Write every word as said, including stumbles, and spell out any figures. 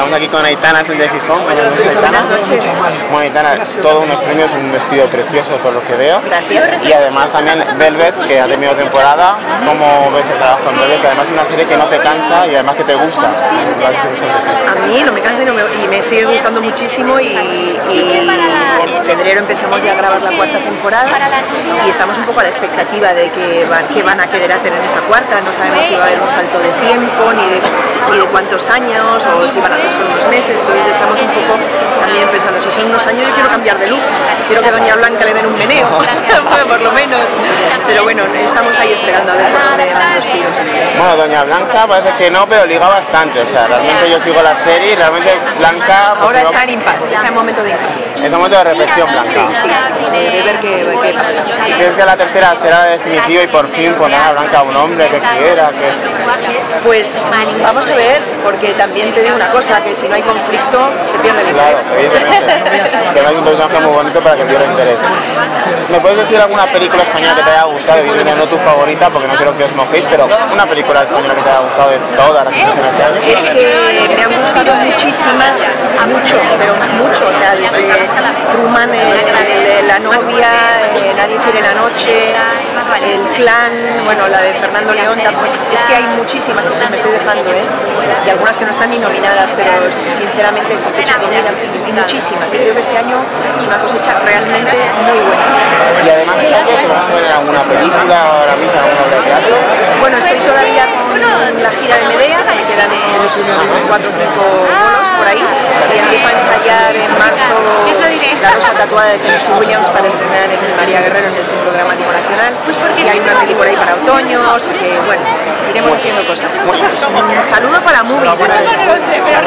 estamos aquí con Aitana Sa de Gijón. Buenas noches. Buenas noches. Bueno, Aitana, todos unos premios, un vestido precioso por lo que veo. Gracias. Y además también Velvet, que ha tenido temporada. ¿Cómo ves el trabajo en Velvet? Que además es una serie que no te cansa y además que te gusta. A mí no me cansa y, no me, y me sigue gustando muchísimo y, y en febrero empezamos ya a grabar la cuarta temporada y estamos un poco a la expectativa de qué van, qué van a querer hacer en esa cuarta. No sabemos si va a haber un salto de tiempo ni de, ni de cuántos años o si van a ser solo unos meses. Entonces estamos un poco también pensando, si son unos años yo quiero cambiar de look, quiero que Doña Blanca le den un meneo, por lo menos. Pero bueno, estamos ahí esperando a ver por dónde van los tiros. Bueno, Doña Blanca parece que no, pero liga bastante. O sea, realmente yo sigo la serie y realmente Blanca... Ahora está en impasse, está en momento de impasse. Es un momento de reflexión, Blanca. Sí, sí, sí, de, de ver qué, qué pasa. Si crees que la tercera será definitiva y por fin pondrá a Blanca a un hombre que quiera, que... Pues vamos a ver, porque también te digo una cosa, que si no hay conflicto se pierde el interés. Claro, evidentemente. Además es un personaje muy bonito para que pierda interés. ¿Me puedes decir alguna película española que te haya gustado? Evidentemente no tu favorita, porque no quiero que os mojéis, pero una película española que te haya gustado de todas las que se hacen este año. Es que me han gustado muchísimas, mucho, pero mucho, o sea, desde Truman, el, La novia, eh, Nadie quiere la noche, El clan, bueno, la de Fernando León, es que hay muchísimas, siempre me estoy dejando, ¿eh? Y algunas que no están ni nominadas, pero sinceramente se está hecho comida, muchísimas. Creo que este año es una cosecha realmente muy buena. Y además, ¿te vas a ver en alguna película ahora mismo, en alguna obra de teatro? Bueno, estoy todavía con la gira de Medea, que me quedan unos cuatro o cinco bolos por ahí, y empiezo a ensayar en marzo La rosa tatuada de Tennessee Williams para estrenar en el María Guerrero en el Centro Dramático Nacional, y hay una peli por ahí para otoño, o sea que, bueno, iremos haciendo cosas. Un saludo para Moobys.